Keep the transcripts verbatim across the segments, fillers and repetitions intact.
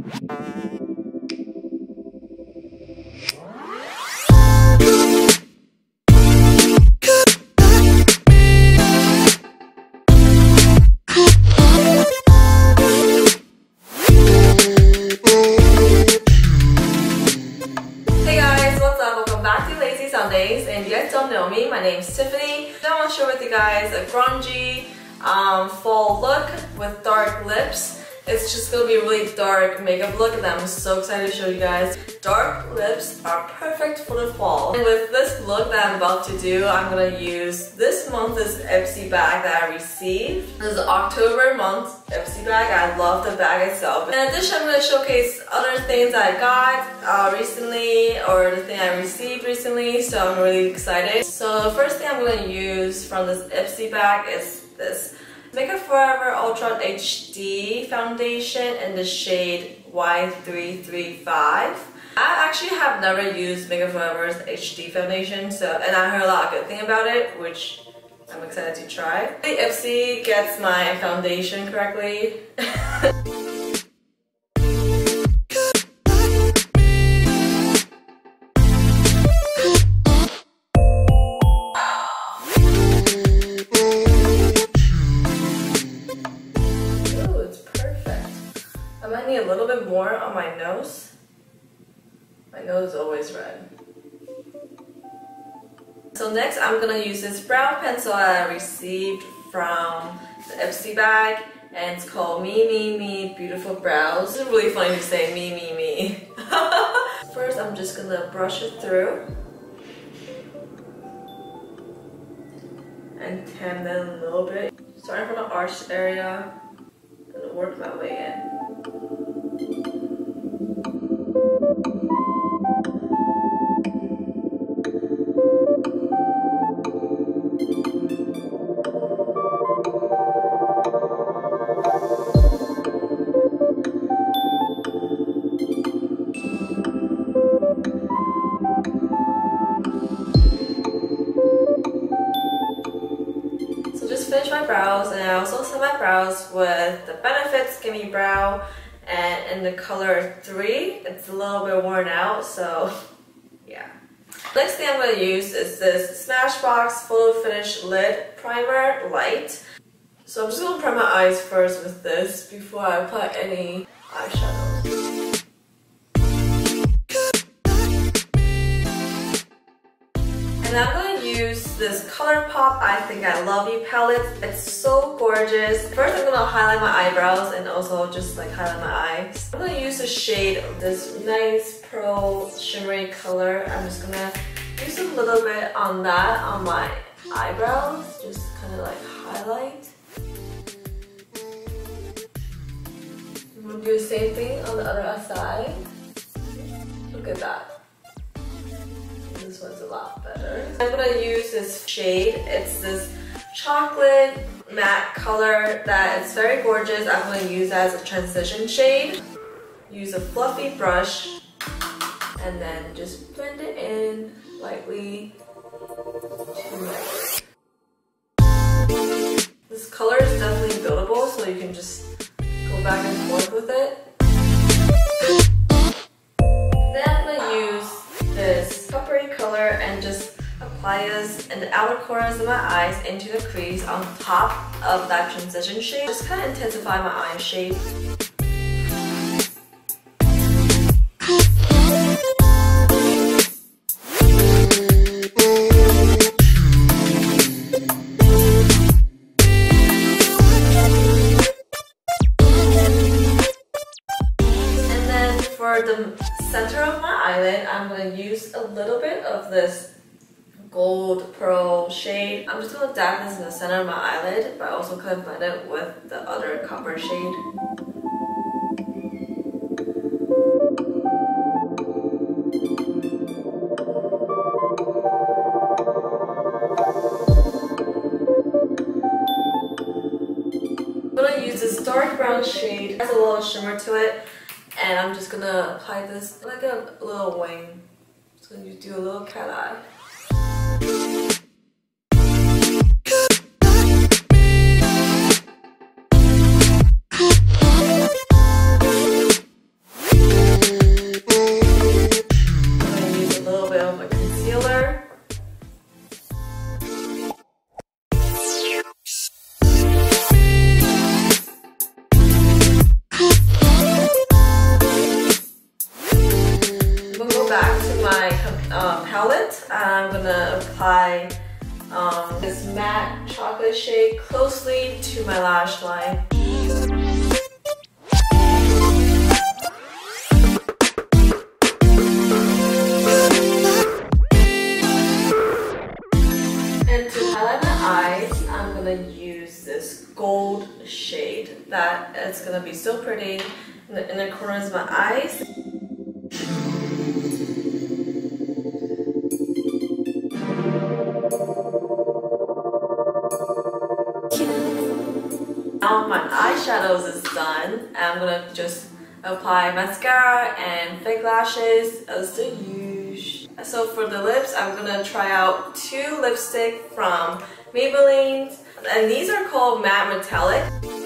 LazzzySundaze, and you guys don't know me, my name's Tiffany. I want to share with you guys a grungy um, fall look with dark lips. It's just gonna be a really dark makeup look and I'm so excited to show you guys. Dark lips are perfect for the fall. And with this look that I'm about to do, I'm gonna use this month's Ipsy bag that I received. This is October month Ipsy bag. I love the bag itself. In addition, I'm gonna showcase other things I got uh, recently or the thing I received recently, so I'm really excited. So the first thing I'm gonna use from this Ipsy bag is this Makeup Forever Ultra H D foundation in the shade Y three three five. I actually have never used Makeup Forever's H D foundation, so and I heard a lot of good things about it, which I'm excited to try. The Ipsy gets my foundation correctly. I need a little bit more on my nose. My nose is always red. So next I'm gonna use this brow pencil I received from the Ipsy bag, and it's called Me Me Me Beautiful Brows. It's really funny to say me me me. First I'm just gonna brush it through and tan it a little bit. Starting from the arch area and work my way in. So just finish my brows, and I also set my brows with the Benefit Skinny Brow, and in the color three. It's a little bit worn out, so yeah. Next thing I'm going to use is this Smashbox Photo Finish Lid Primer Light. So I'm just going to prime my eyes first with this before I apply any eyeshadow. And I'm going to use this ColourPop I Think I Love You palette. It's so gorgeous. First I'm going to highlight my eyebrows and also just like highlight my eyes. I'm going to use a shade of this nice pearl shimmery color. I'm just going to use a little bit on that on my eyebrows. Just kind of like highlight. I'm going to do the same thing on the other side. Look at that. This one's a lot better. I'm gonna use this shade. It's this chocolate matte color that is very gorgeous. I'm gonna use as a transition shade. Use a fluffy brush and then just blend it in lightly. This color is definitely buildable, so you can just go back and forth with it. Then I'm gonna use this coppery color and just apply this in the outer corners of my eyes into the crease on top of that transition shade. Just kind of intensify my eye shape. And then for the center of my eyelid, I'm going to use a little bit of this gold pearl shade. I'm just going to dab this in the center of my eyelid, but I also kind of blend it with the other copper shade. I'm going to use this dark brown shade. It has a little shimmer to it. And I'm just gonna apply this like a little wing. Just gonna do a little cat eye. I'm gonna apply um, this matte chocolate shade closely to my lash line. And to highlight my eyes, I'm gonna use this gold shade that it's gonna be so pretty in the inner corners of my eyes. Now my eyeshadows is done, I'm gonna just apply mascara and fake lashes as the usual. So for the lips, I'm gonna try out two lipstick from Maybelline, and these are called Matte Metallic.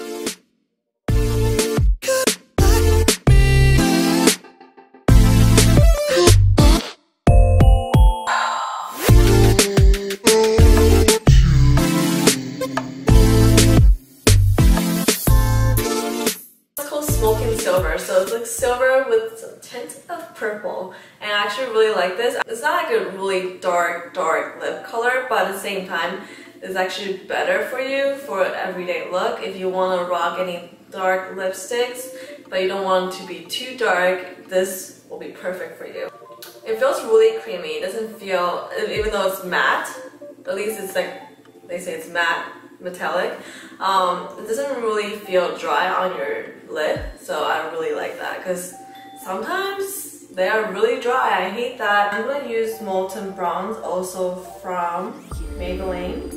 Silver, so it's like silver with some tint of purple, and I actually really like this. It's not like a really dark dark lip color, but at the same time it's actually better for you for an everyday look. If you want to rock any dark lipsticks but you don't want it to be too dark, this will be perfect for you. It feels really creamy. It doesn't feel, even though it's matte, at least it's like, they say it's matte metallic, um, it doesn't really feel dry on your lip, so I really like that because sometimes they are really dry. I hate that. I'm going to use Molten Bronze, also from Maybelline.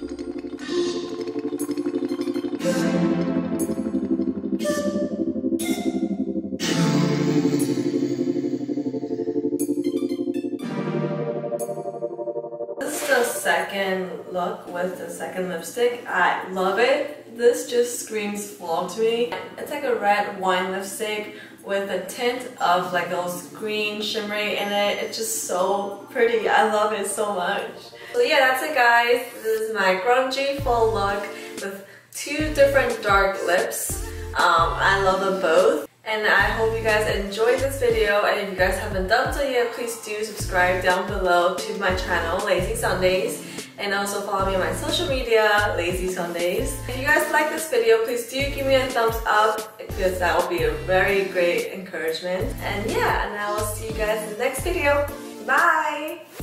This is the second look with the second lipstick. I love it. This just screams fall to me. It's like a red wine lipstick with a tint of like those green shimmery in it. It's just so pretty. I love it so much. So yeah, that's it guys. This is my grungy fall look with two different dark lips. Um, I love them both. And I hope you guys enjoyed this video, and if you guys haven't done so yet, please do subscribe down below to my channel, LazzzySundaze, and also follow me on my social media, LazzzySundaze. If you guys like this video, please do give me a thumbs up, because that will be a very great encouragement. And yeah, and I will see you guys in the next video. Bye!